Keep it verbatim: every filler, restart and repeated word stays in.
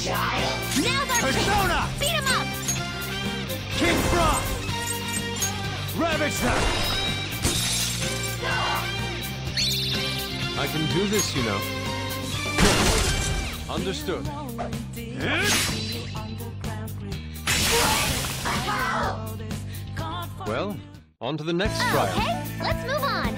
Now's our Persona! chance! Beat him up! King Frost! Ravage them! I can do this, you know. Understood. Well, on to the next trial. Okay, let's move on.